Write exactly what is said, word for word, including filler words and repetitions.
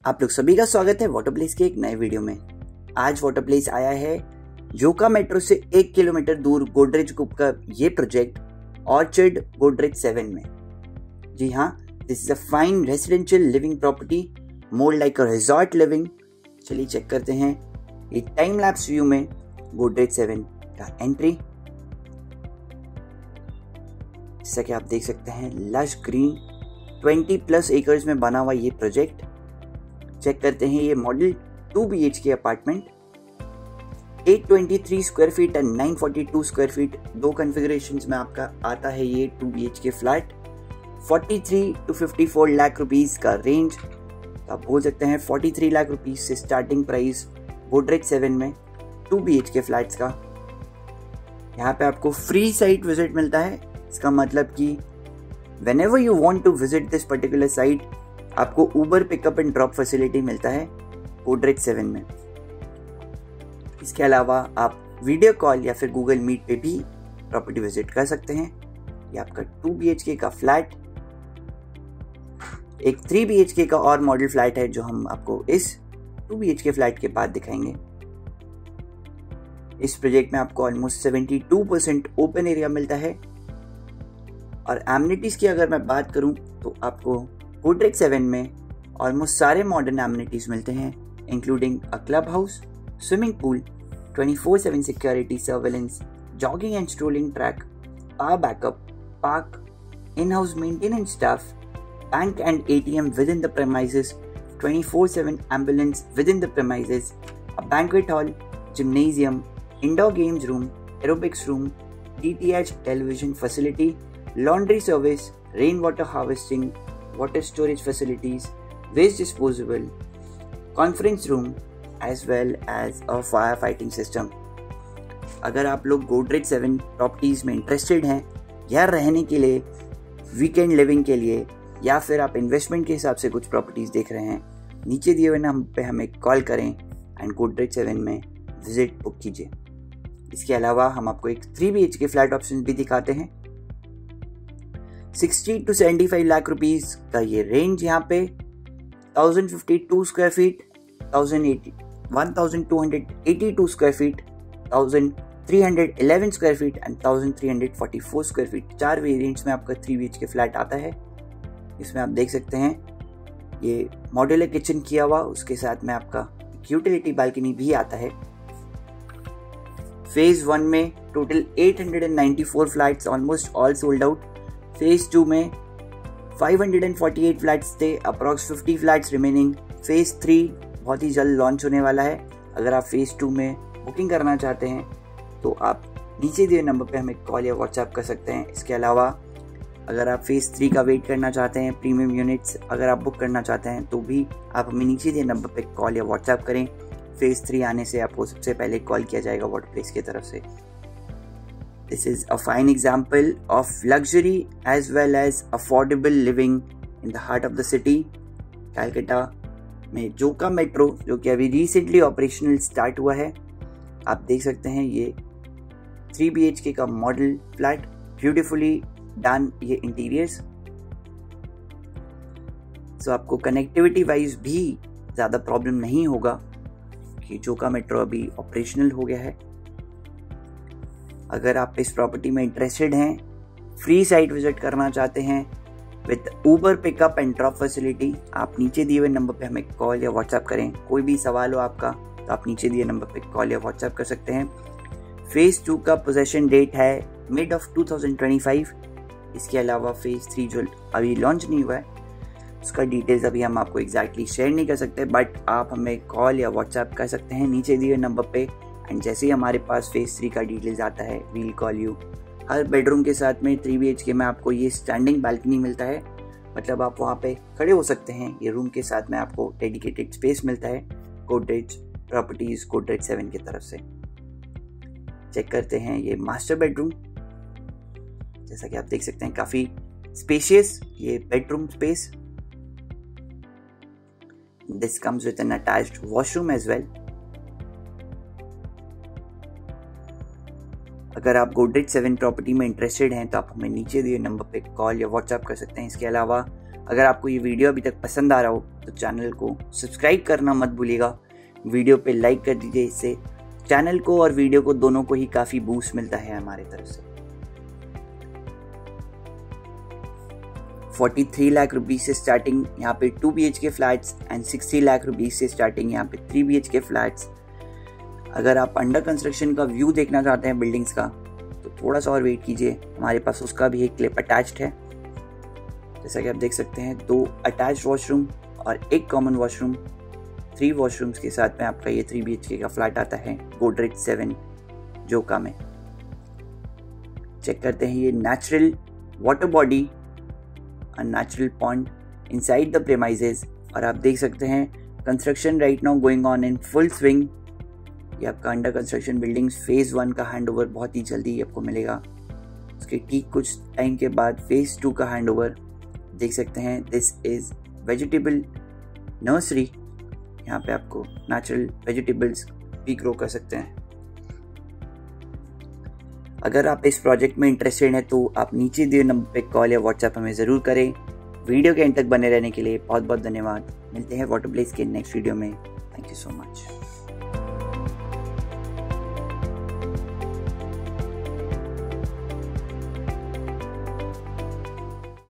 आप लोग सभी का स्वागत है वाटर प्लेस के एक नए वीडियो में। आज वाटर प्लेस आया है जोका मेट्रो से एक किलोमीटर दूर गोदरेज ग्रुप का ये प्रोजेक्ट ऑर्चर्ड गोदरेज सेवन में। जी हाँ, this is a fine residential living property, more like a resort living. चलिए चेक करते हैं ये टाइम लैप्स व्यू में गोदरेज सेवन का एंट्री। जैसा कि आप देख सकते हैं lush green twenty plus acres में बना हुआ ये प्रोजेक्ट। चेक करते हैं ये model two B H K apartment, eight twenty three square feet and nine forty two square feet दो कॉन्फ़िगरेशंस में आपका आता है ये two B H K flat. Forty three to fifty four lakh rupees का रेंज, आप बोल सकते हैं फोर्टी थ्री लाख रुपीस से स्टार्टिंग प्राइस गोदरेज सेवन में to B H K flats का। यहाँ पे आपको फ्री साइट विजिट मिलता है। इसका मतलब कि whenever you want to visit this particular site, आपको Uber pickup and drop facility मिलता है गोदरेज सेवन में। इसके अलावा आप वीडियो कॉल या फिर गूगल मीट पे भी प्रॉपर्टी विजिट कर सकते हैं। ये आपका टू बी एच के का फ्लैट, एक थ्री बी एच के का और मॉडल फ्लैट है जो हम आपको इस two B H K flat के बाद दिखाएंगे। इस प्रोजेक्ट में आपको almost seventy two percent open area मिलता है। और एमिनिटीज की अगर मैं बात करूं तो आपको गोदरेज सेवन में ऑलमोस्ट सारे मॉडर्न एमिनिटीज मिलते हैं, including a club house, swimming pool, twenty four seven security surveillance, jogging and strolling track, power backup, park, in house maintenance staff, bank and A T M within the premises, twenty four seven ambulance within the premises, a banquet hall, gymnasium, indoor games room, aerobics room, D T H television facility, laundry service, rainwater harvesting, water storage facilities, waste disposal, conference room, as well as a fire fighting system. अगर आप लोग Godrej seven properties में interested हैं या रहने के लिए, weekend living के लिए, या फिर आप इन्वेस्टमेंट के हिसाब से कुछ प्रॉपर्टीज देख रहे हैं, नीचे दिए हुए नंबर पे हमें कॉल करें एंड गोदरेज सेवन में विजिट बुक कीजिए। इसके अलावा हम आपको एक three B H K flat option भी दिखाते हैं। Sixty to seventy five lakh rupees का ये रेंज, यहाँ पे thousand fifty two square feet, thousand eighty one thousand two hundred eighty two square feet, thousand three hundred eleven square feet and thousand three hundred forty four square feet, चार variants में आपका three B H K flat आता है। इसमें आप देख सकते हैं ये मॉड्यूलर किचन किया हुआ, उसके साथ में आपका यूटिलिटी बालकनी भी आता है। फेज वन में total eight hundred ninety four flats almost all sold out. Phase two में five hundred forty eight flats थे, approx fifty flats remaining. Phase three बहुत ही जल्द लॉन्च होने वाला है। अगर आप फेज टू में बुकिंग करना चाहते हैं तो आप नीचे दिए नंबर पे हमें कॉल या व्हाट्सएप कर सकते हैं। इसके अलावा अगर आप फेज थ्री का वेट करना चाहते हैं, प्रीमियम यूनिट्स अगर आप बुक करना चाहते हैं तो भी आप हमें नीचे दिए नंबर पे कॉल या व्हाट्सएप करें। फेज थ्री आने से आपको सबसे पहले कॉल किया जाएगा वाटर प्लेस की तरफ से। This is a fine example of luxury as well as affordable living in the heart of the city. Calcutta में जोका मेट्रो जो कि अभी रिसेंटली ऑपरेशनल स्टार्ट हुआ है। आप देख सकते हैं ये थ्री बी एच के का मॉडल फ्लैट, ब्यूटीफुली डन ये इंटीरियर्स। सो आपको कनेक्टिविटी वाइज भी ज़्यादा प्रॉब्लम नहीं होगा कि जोका मेट्रो अभी ऑपरेशनल हो गया है। अगर आप इस प्रॉपर्टी में इंटरेस्टेड हैं, फ्री साइट विजिट करना चाहते हैं with Uber pickup and drop facility, आप नीचे दिए हुए नंबर पे हमें कॉल या व्हाट्सएप करें। कोई भी सवाल हो आपका तो आप नीचे दिए नंबर पे कॉल या व्हाट्सएप कर सकते हैं। फेज टू का पोजेशन डेट है mid of two thousand twenty five. इसके अलावा फेज थ्री जो अभी लॉन्च नहीं हुआ है उसका डिटेल्स अभी हम आपको एग्जैक्टली शेयर नहीं कर सकते, बट आप हमें कॉल या व्हाट्सएप कर सकते हैं नीचे दिए नंबर पे। एंड जैसे ही हमारे पास फेज थ्री का डिटेल्स आता है वील कॉल यू। हर बेडरूम के साथ में थ्री बी एच के में आपको ये स्टैंडिंग बालकनी मिलता है, मतलब आप वहाँ पे खड़े हो सकते हैं। ये रूम के साथ में आपको डेडिकेटेड स्पेस मिलता है गोदरेज प्रॉपर्टीज गोदरेज सेवन की तरफ से। चेक करते हैं ये मास्टर बेडरूम। जैसा कि आप देख सकते हैं काफी स्पेशियस ये bedroom space. This comes with an attached washroom as well. अगर आप गोदरेज सेवन प्रॉपर्टी में इंटरेस्टेड हैं तो आप हमें नीचे दिए नंबर पे कॉल या व्हाट्सएप कर सकते हैं। इसके अलावा अगर आपको ये वीडियो अभी तक पसंद आ रहा हो तो चैनल को सब्सक्राइब करना मत भूलिएगा, वीडियो पे लाइक कर दीजिए। इससे चैनल को और वीडियो को दोनों को ही काफ़ी बूस्ट मिलता है हमारे तरफ से। तैंतालीस लाख रुपीस से स्टार्टिंग यहाँ पे two B H K flats and साठ लाख रुपीस से स्टार्टिंग यहाँ पे three B H K flats. अगर आप अंडर कंस्ट्रक्शन का व्यू देखना चाहते हैं बिल्डिंग्स का तो थोड़ा सा और वेट कीजिए, हमारे पास उसका भी एक क्लिप अटैच्ड है। जैसा कि आप देख सकते हैं, दो अटैच्ड वॉशरूम और एक कॉमन वॉशरूम, थ्री वॉशरूम्स के साथ में आपका ये थ्री बी एच के का फ्लैट आता है गोदरेज सेवन जोका में। चेक करते हैं ये नेचुरल वाटर बॉडी और natural pond inside the premises. और आप देख सकते हैं construction right now going on in full swing. ये आपका under construction buildings phase one का हैंडओवर बहुत ही जल्दी आपको मिलेगा। उसके ठीक कुछ टाइम के बाद फेज टू का हैंडओवर देख सकते हैं। दिस इज वेजिटेबल नर्सरी, यहाँ पे आपको नेचुरल वेजिटेबल्स भी ग्रो कर सकते हैं। अगर आप इस प्रोजेक्ट में इंटरेस्टेड हैं तो आप नीचे दिए नंबर पे कॉल या व्हाट्सएप हमें ज़रूर करें। वीडियो के एंड तक बने रहने के लिए बहुत बहुत धन्यवाद। मिलते हैं वाटर प्लेस के नेक्स्ट वीडियो में। Thank you so much.